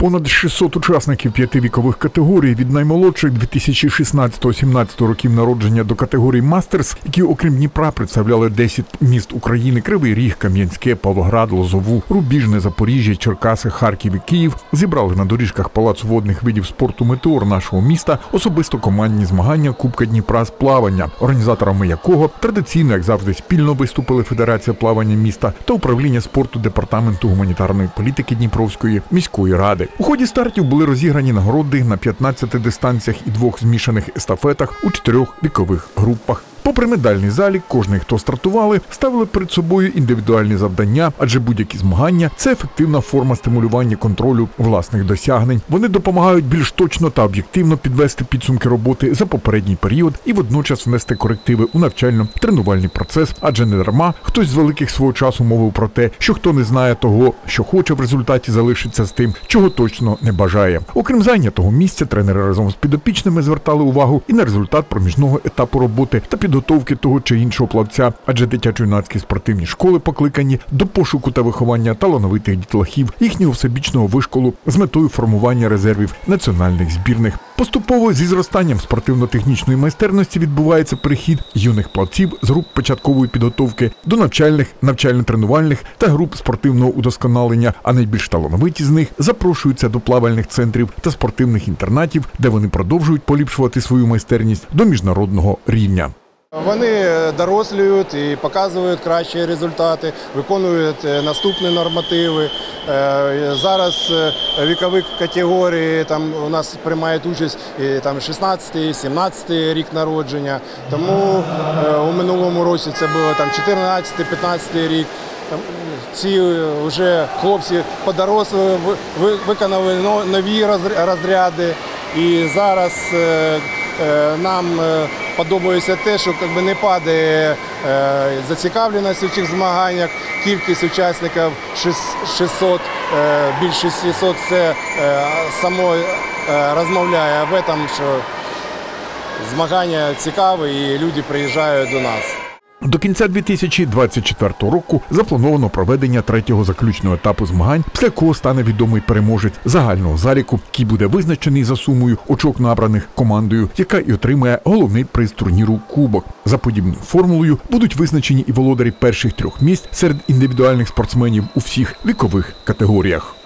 Понад 600 учасників 5 вікових категорій від наймолодших 2016-17 років народження до категорії «Мастерс», які окрім Дніпра представляли 10 міст України – Кривий Ріг, Кам'янське, Павлоград, Лозову, Рубіжне, Запоріжжя, Черкаси, Харків і Київ, зібрали на доріжках Палацу водних видів спорту «Метеор» нашого міста особисто командні змагання Кубка Дніпра з плавання, організаторами якого традиційно, як завжди, спільно виступили Федерація плавання міста та управління спорту Департаменту гуманітарної політики Дніпровської міської ради. У ході стартів були розіграні нагороди на 15 дистанціях і 2 змішаних естафетах у 4 вікових групах. Попри медальний залік, кожний, хто стартували, ставили перед собою індивідуальні завдання, адже будь-які змагання – це ефективна форма стимулювання контролю власних досягнень. Вони допомагають більш точно та об'єктивно підвести підсумки роботи за попередній період і водночас внести корективи у навчально-тренувальний процес, адже не дарма хтось з великих свого часу мовив про те, що хто не знає того, що хоче, в результаті залишиться з тим, чого точно не бажає. Окрім зайнятого місця, тренери разом з підопічними звертали увагу і на результат проміжного етапу роботи та підготовки того чи іншого плавця, адже дитячо-юнацькі спортивні школи покликані до пошуку та виховання талановитих дітлахів, їхнього всебічного вишколу з метою формування резервів національних збірних. Поступово зі зростанням спортивно-технічної майстерності відбувається перехід юних плавців з груп початкової підготовки до навчальних, навчально-тренувальних та груп спортивного удосконалення, а найбільш талановиті з них запрошуються до плавальних центрів та спортивних інтернатів, де вони продовжують поліпшувати свою майстерність до міжнародного рівня. Вони доросліють і показують кращі результати, виконують наступні нормативи. Зараз вікові категорії у нас приймають участь 16-17 рік народження. Тому у минулому році це було 14-15 рік. Ці вже хлопці подоросли, виконали нові розряди. І зараз нам подобається те, що не падає зацікавленість у цих змаганнях, кількість учасників 600, більше 600, це само розмовляє об этом, що змагання цікаві і люди приїжджають до нас. До кінця 2024 року заплановано проведення 3-го заключного етапу змагань, після якого стане відомий переможець загального заліку, який буде визначений за сумою очок, набраних командою, яка і отримає головний приз турніру «Кубок». За подібною формулою будуть визначені і володарі перших 3 місць серед індивідуальних спортсменів у всіх вікових категоріях.